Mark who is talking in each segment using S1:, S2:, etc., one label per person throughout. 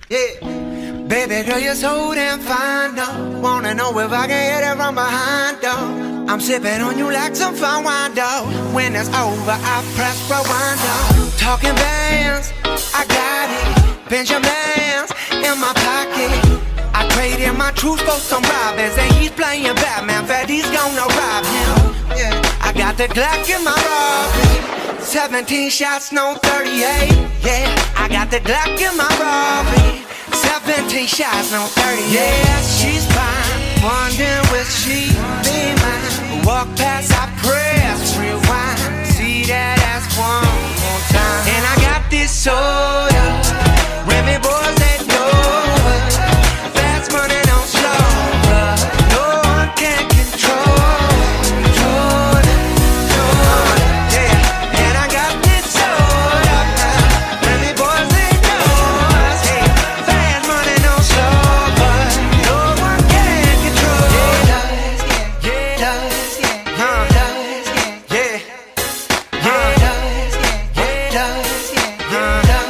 S1: Yeah. Baby girl, you're so damn fine, though. Wanna know if I can hit it from behind, though. I'm sipping on you like some fine wine, though. When it's over, I press rewind, though. Talking bands, I got it. Benjamins in my pocket. I traded my truth for some robbers, and he's playing Batman. Freddy's gonna rob him. Yeah. I got the Glock in my robbery. 17 shots, no 38. Yeah, I got the Glock in my robbery. 17 shots, no 38. Yeah, she's fine. Wondering will she be mine? Walk past, I press rewind. See that ass one more time. And I got this soda. Remy boys that know it. Fast money don't slow, but no one can control it. Yeah, and I got this soda. Remy boys they know us. Hey, fast money don't slow, but no one can control it. Yeah, does, yeah, does, yeah, yeah, does, yeah, does, yeah, does.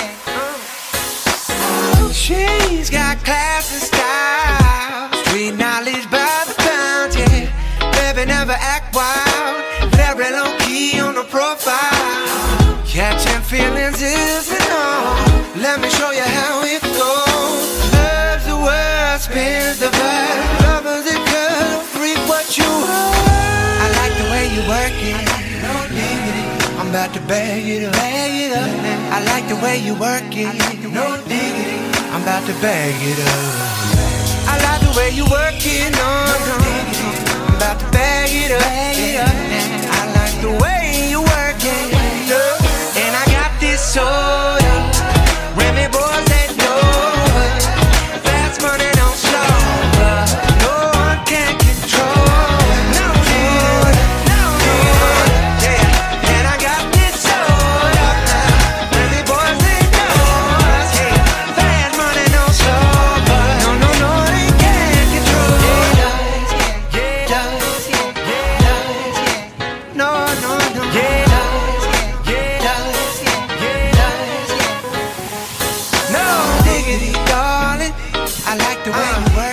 S1: She's got class and style, street knowledge by the pound, yeah. Baby never act wild, very low key on the profile. Catching feelings is an art. Let me show you how it goes. Love's the word, spins the verb. Love is a girl, freak what you are. I like the way you work it. No diggity, I'm about to bag it up. I like the way you work it. No diggity, I'm about to bag it up. I like the way you work it, no, no. I'm about to bag it up. I like the way you work it, and I got this soda. Remy boys that know it. Fast money don't slow, but no one can control it. No, yeah, and I got this soda. Remy boys they know us. Hey, fast money don't slow, but no, they can't control it. Yeah, does, yeah, does, yeah. No, yeah, does, yeah, does, yeah, does, yeah. No diggity, darling. I like the way you work.